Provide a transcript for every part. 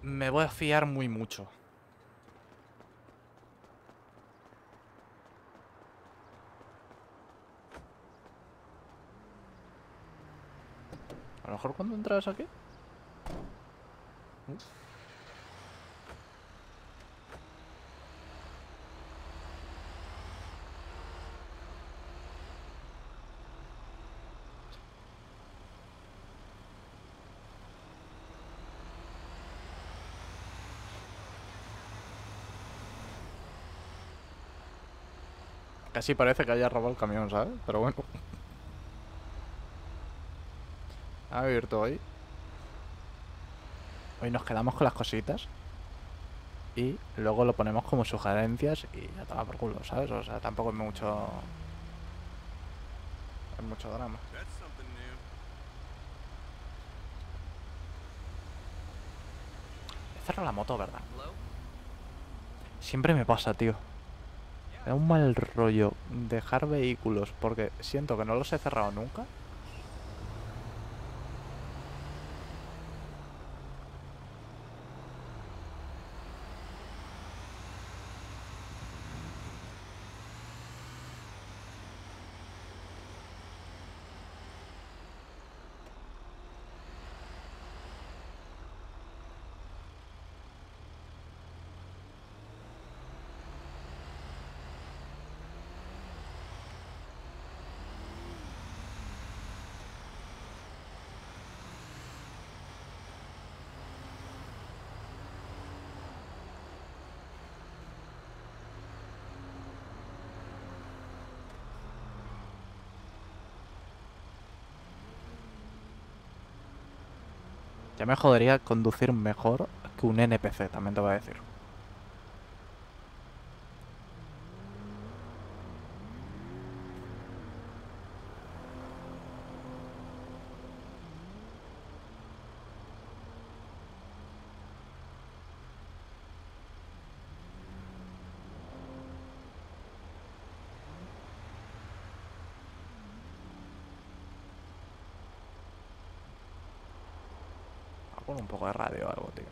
me voy a fiar muy mucho. A lo mejor cuando entras aquí. Casi parece que haya robado el camión, ¿sabes? Pero bueno. A ver, todo hoy. Hoy nos quedamos con las cositas. Y luego lo ponemos como sugerencias y ya toma por culo, ¿sabes? O sea, tampoco es mucho. Es mucho drama. He cerrado la moto, ¿verdad? Siempre me pasa, tío. Me da un mal rollo dejar vehículos porque siento que no los he cerrado nunca. Ya me jodería conducir mejor que un NPC, también te voy a decir. Con un poco de radio o algo, tío.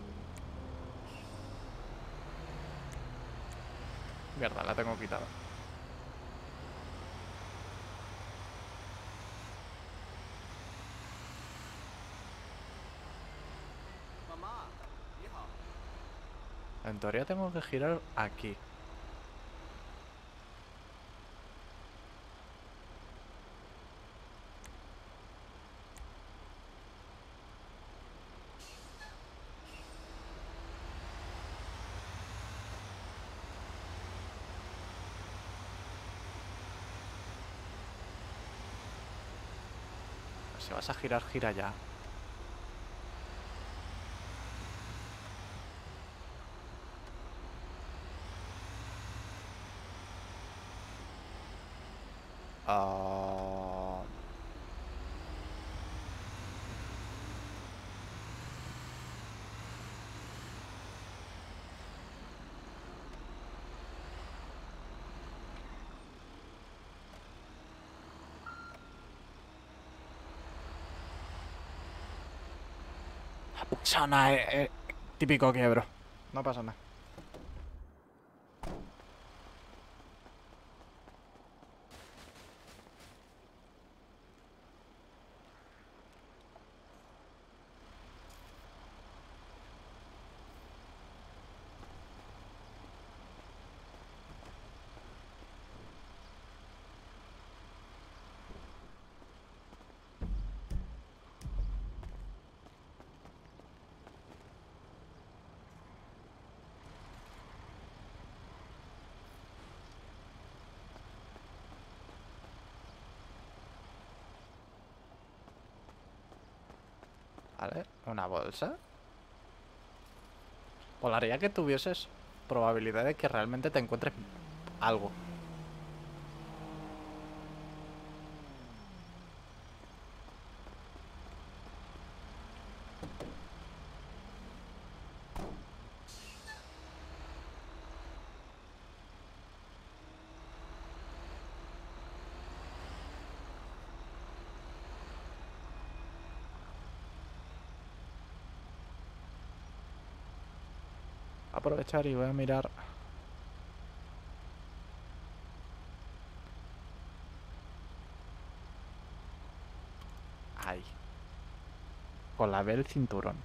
Mierda, la tengo quitada. En teoría tengo que girar aquí. Si vas a girar, gira ya. Ah, no pasa nada, típico quiebro. No pasa nada. Vale, una bolsa. Molaría que tuvieses probabilidad de que realmente te encuentres algo. aprovechar y voy a mirar. Ahí. Con la B el cinturón.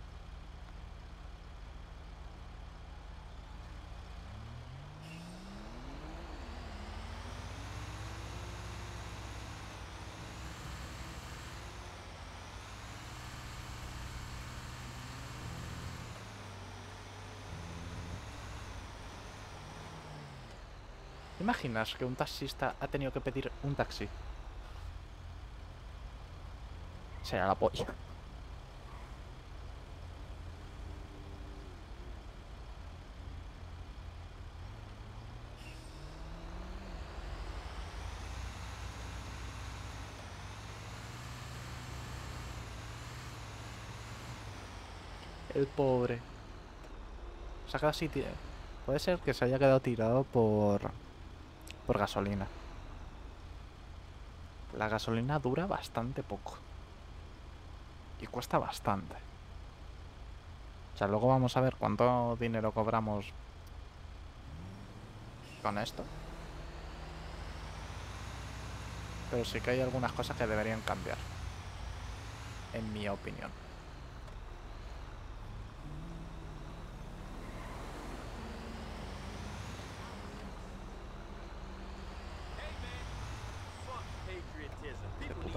¿Te imaginas que un taxista ha tenido que pedir un taxi? Será la polla. El pobre. Se ha quedado así, puede ser que se haya quedado tirado por gasolina. La gasolina dura bastante poco. Y cuesta bastante. O sea, luego vamos a ver cuánto dinero cobramos con esto. Pero sí que hay algunas cosas que deberían cambiar. En mi opinión. De puta.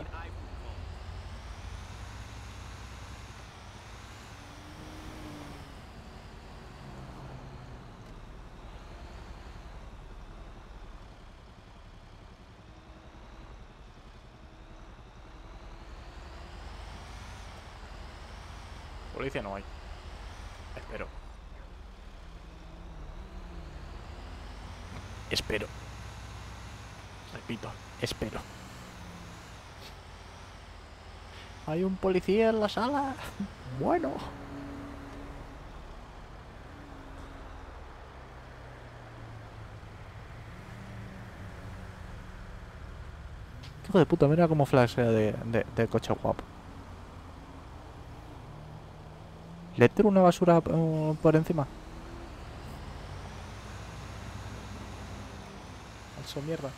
Policía no hay. Espero. Espero. Repito, espero. Hay un policía en la sala. Bueno. Hijo de puta, mira cómo flashea de coche guapo. ¿Le tiro una basura por encima? Eso mierda.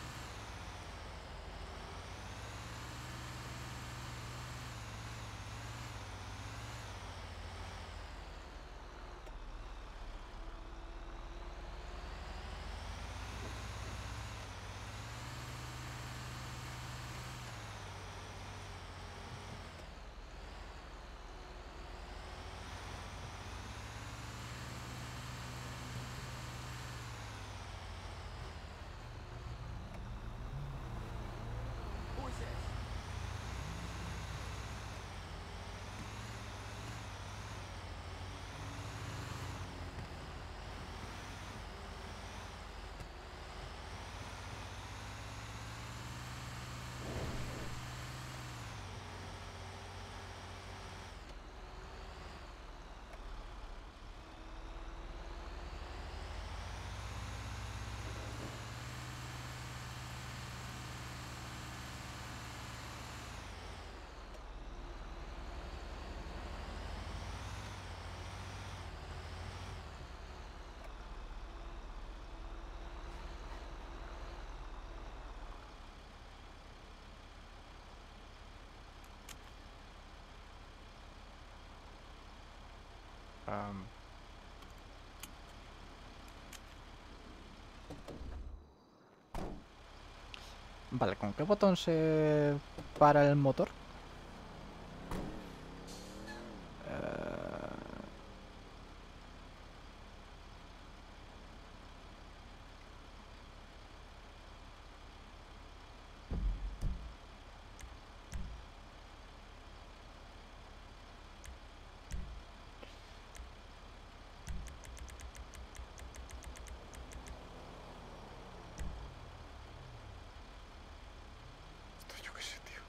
Um, vale, ¿con qué botón se para el motor? Yo qué sé, tío.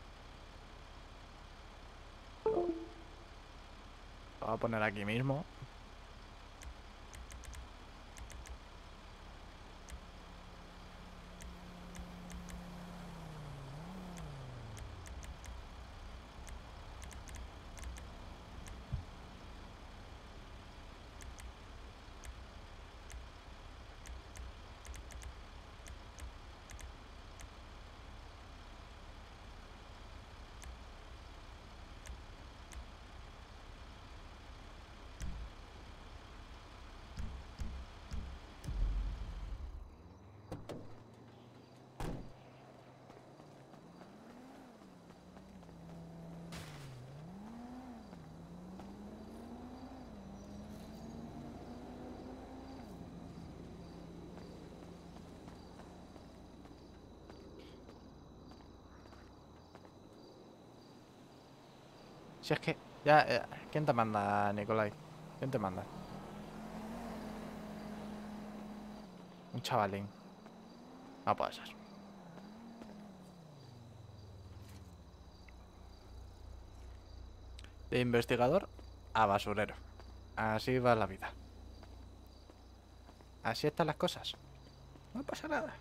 Lo voy a poner aquí mismo. Si es que... Ya, ¿quién te manda, Nicolai? ¿Quién te manda? Un chavalín. No puede ser. De investigador a basurero. Así va la vida. Así están las cosas. No pasa nada.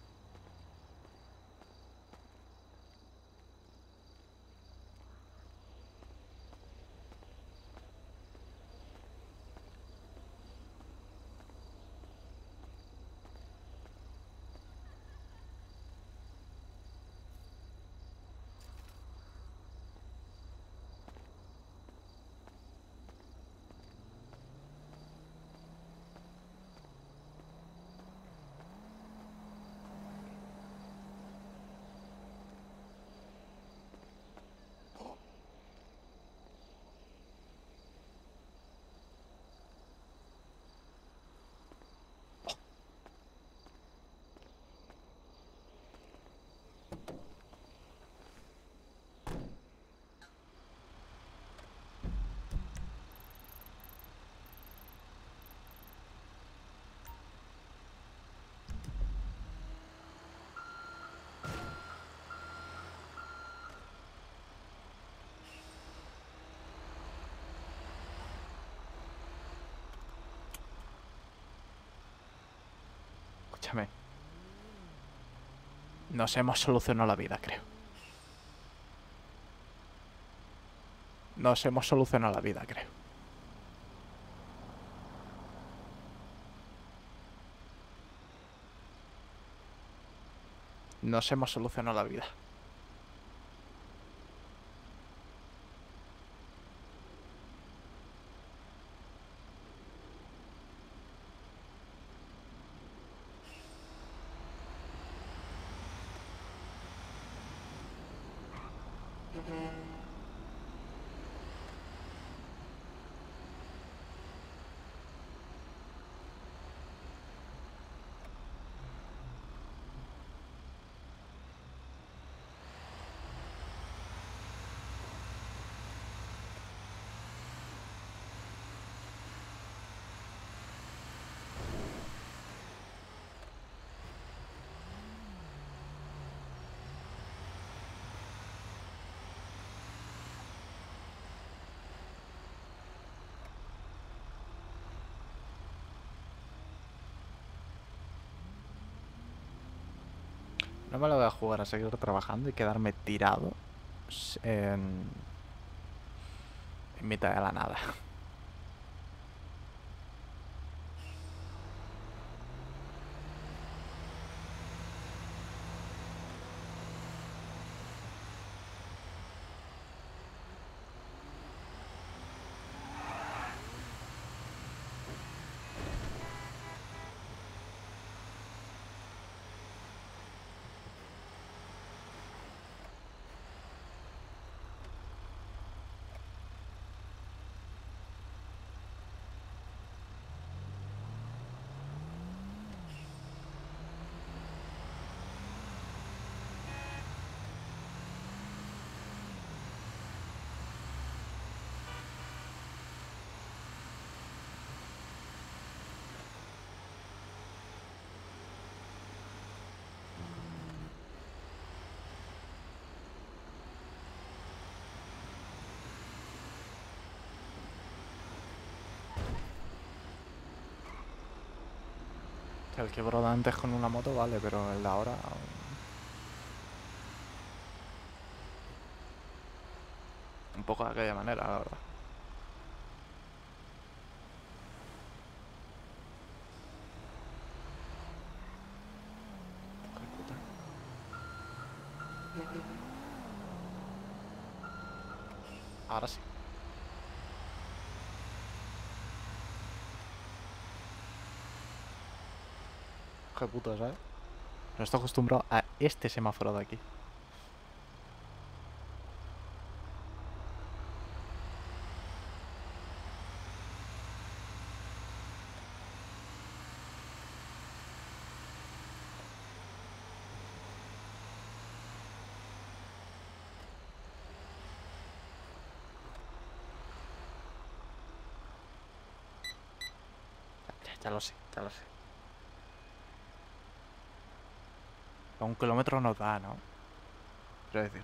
Escúchame. Nos hemos solucionado la vida, creo. Nos hemos solucionado la vida, creo. Nos hemos solucionado la vida. No me lo voy a jugar a seguir trabajando y quedarme tirado en, en mitad de la nada. El que broda antes con una moto vale, pero el de ahora... Un poco de aquella manera, la verdad. Hijo de puta. Ahora sí. Hijo de puta, ¿sabes? No estoy acostumbrado a este semáforo de aquí. Ya lo sé, ya lo sé. A 1 kilómetro no da, ¿no? Quiero decir.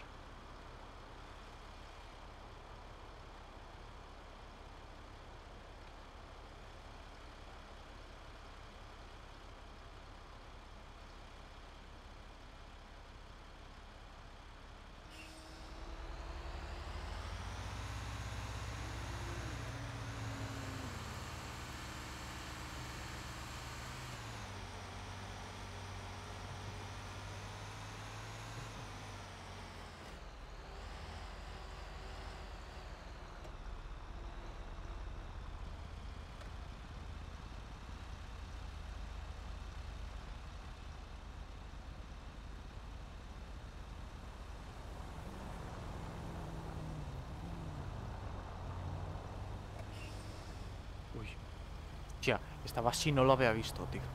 Uy. Tía, estaba así, no lo había visto, tío.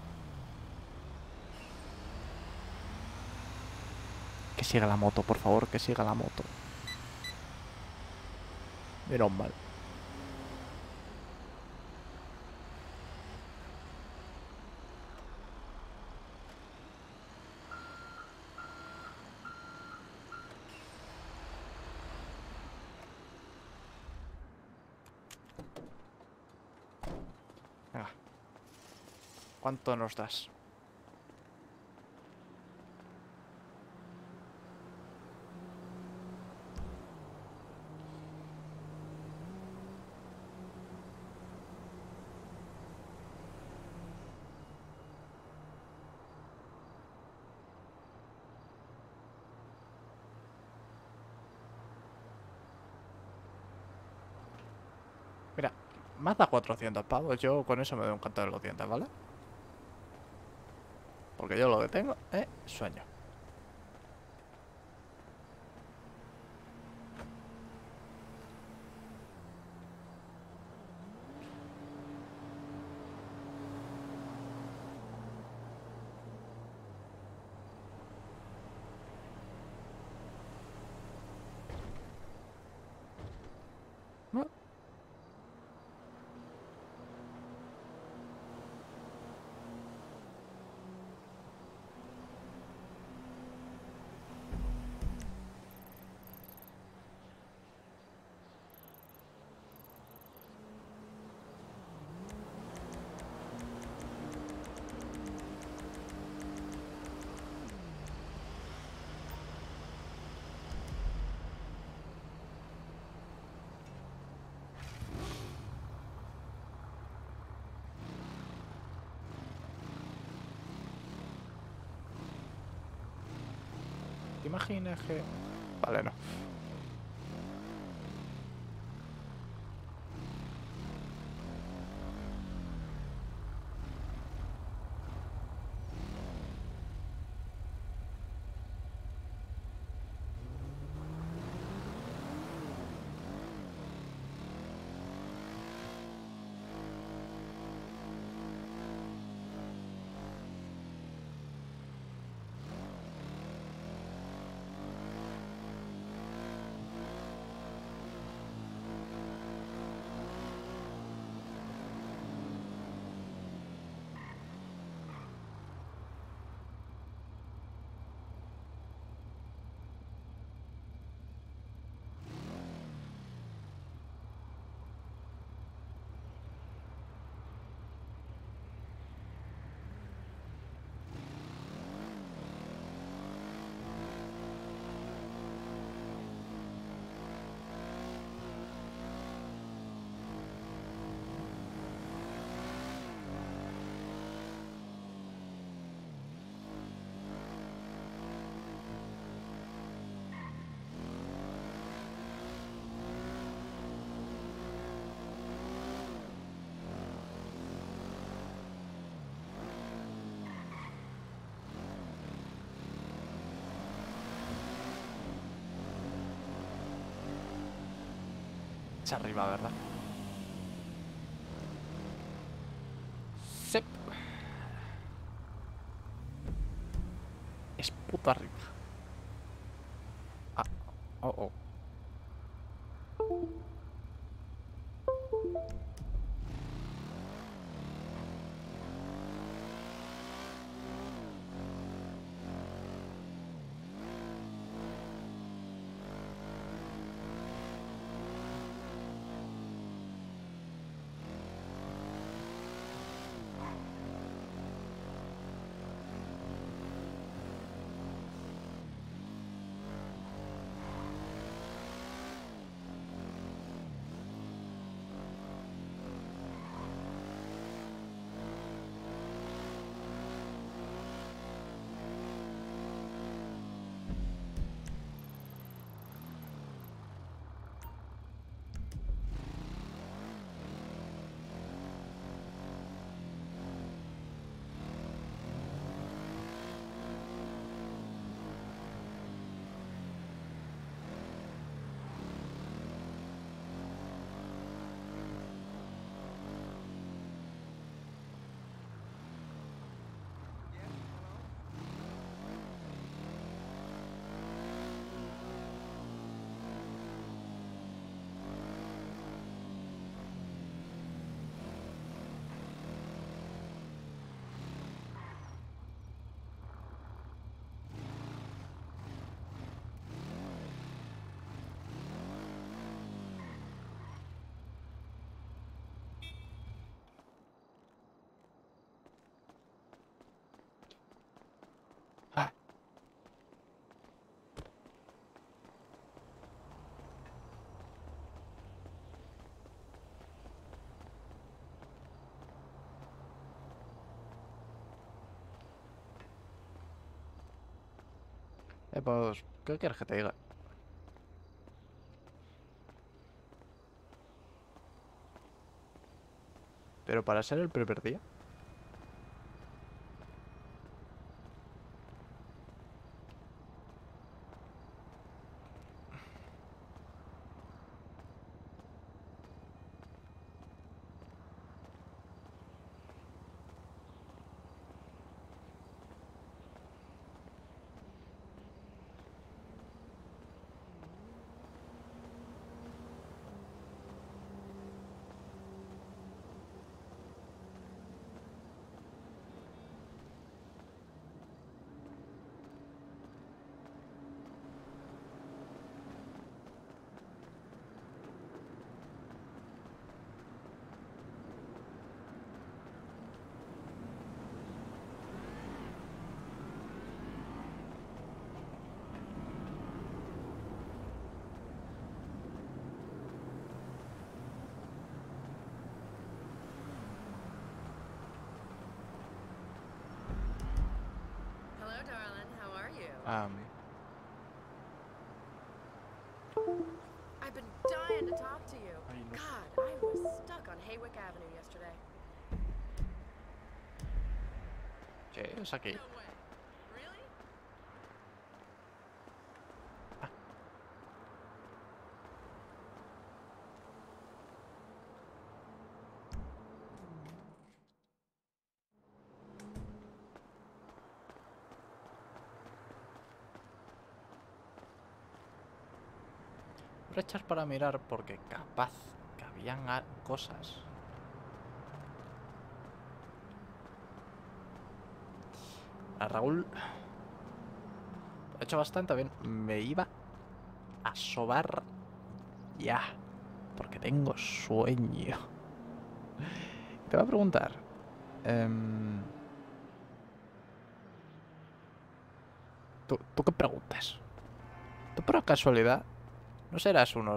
Que siga la moto, por favor, que siga la moto. Menos mal. Venga. ¿Cuánto nos das? Mira, más da 400 pavos. Yo con eso me doy un canto de los dientes, ¿vale? Porque yo lo que tengo es sueño. ¿No? ¿Te imaginas que...? Vale, no. Es arriba, ¿verdad? Sep. Es puto arriba. Ah, oh, oh. Pues, ¿qué quieres que te diga? Pero para ser el primer día. Hello, darling. How are you? Am, I've been dying to talk to you. Ay, no. God, I was stuck on Haywick Avenue yesterday. Sí, es aquí. No way. Really? Voy a echar para mirar porque capaz que habían cosas. A Raúl lo ha hecho bastante bien. Me iba a sobar ya. Porque tengo sueño. Te voy a preguntar. em, ¿tú qué preguntas? ¿Tú por casualidad no serás uno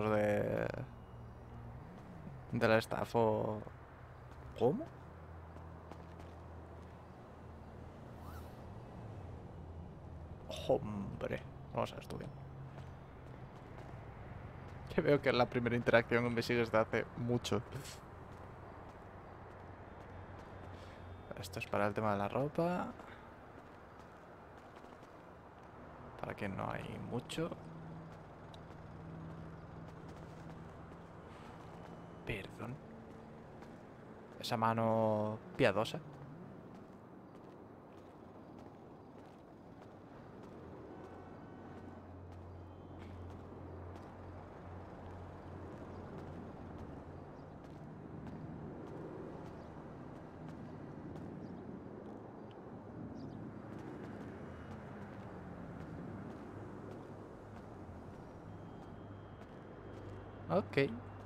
del staff o... ¿Cómo? Hombre. Vamos a estudiar. Que veo que es la primera interacción me sigues de hace mucho. Esto es para el tema de la ropa. Para que no hay mucho. Perdón. Esa mano piadosa. Ok.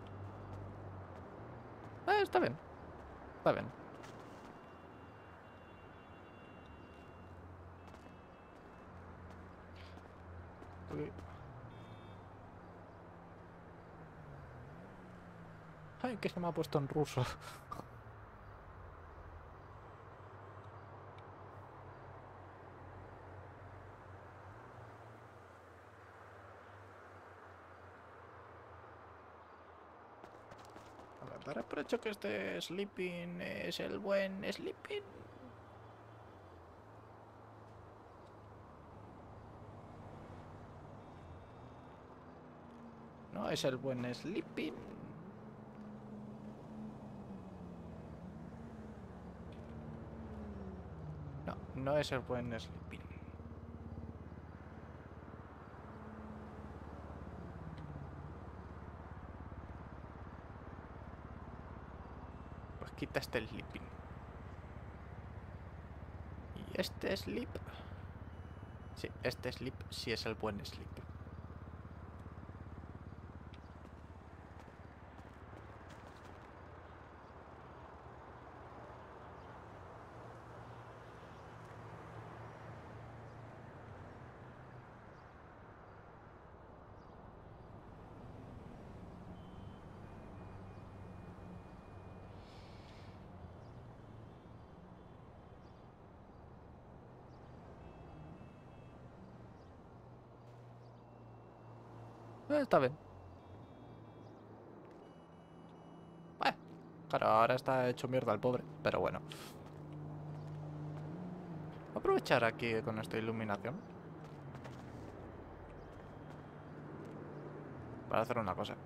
Está bien. Está bien. Uy. Ay, que se me ha puesto en ruso. A ver, daré por hecho que este sleeping es el buen sleeping. No es el buen sleeping. No, no es el buen sleeping. Pues quita este sleeping. Y este sleep. Sí, este sleep sí es el buen sleep. Está bien. Claro, ahora está hecho mierda el pobre, pero bueno. Voy a aprovechar aquí con esta iluminación para hacer una cosa.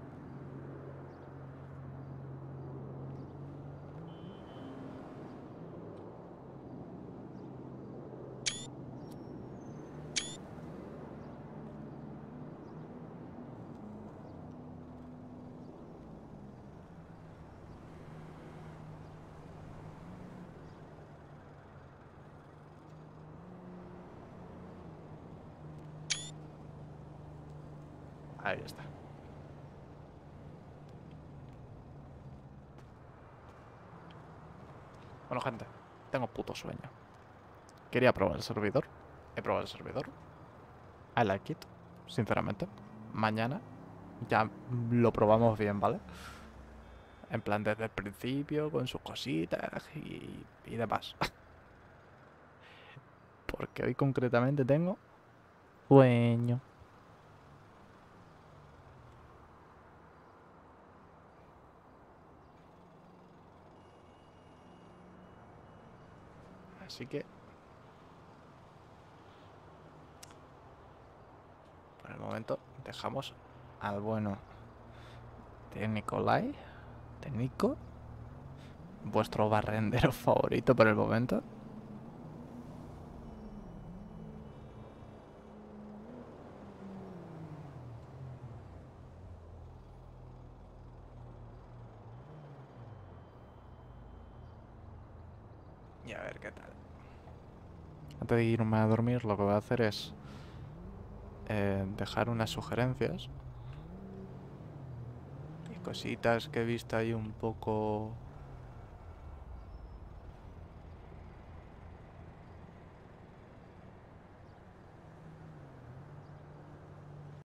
Ahí está. Bueno, gente, tengo puto sueño. Quería probar el servidor. He probado el servidor. I like it, sinceramente. Mañana ya lo probamos bien, ¿vale? En plan, desde el principio, con sus cositas y demás. Porque hoy concretamente tengo sueño. Así que, por el momento, dejamos al bueno de Nicolai, de Nico, vuestro barrendero favorito por el momento. Y a ver qué tal. Antes de irme a dormir, lo que voy a hacer es dejar unas sugerencias y cositas que he visto ahí un poco